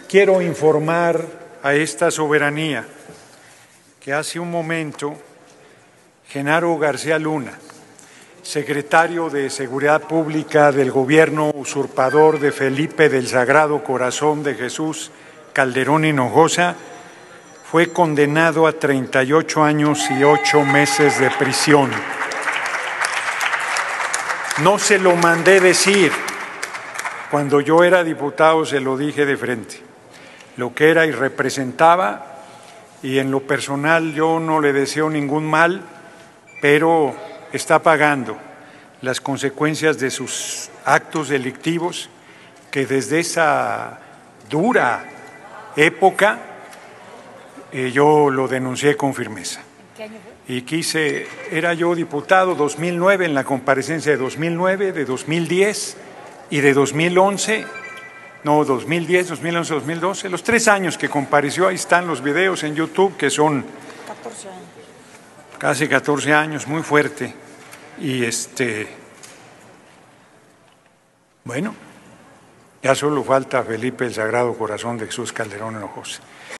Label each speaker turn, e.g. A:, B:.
A: quiero informar a esta soberanía que hace un momento Genaro García Luna, secretario de Seguridad Pública del gobierno usurpador de Felipe del Sagrado Corazón de Jesús Calderón Hinojosa, fue condenado a 38 años y 8 meses de prisión. No se lo mandé decir. Cuando yo era diputado se lo dije de frente, lo que era y representaba, y en lo personal yo no le deseo ningún mal, pero está pagando las consecuencias de sus actos delictivos que desde esa dura época yo lo denuncié con firmeza.
B: ¿Qué año fue?
A: Era yo diputado 2009, en la comparecencia de 2009, de 2010 y de 2011, no, 2010, 2011, 2012, los 3 años que compareció, ahí están los videos en YouTube, que son
B: 14 años.
A: Casi 14 años, muy fuerte. Y bueno, ya solo falta Felipe el Sagrado Corazón de Jesús Calderón Hinojosa.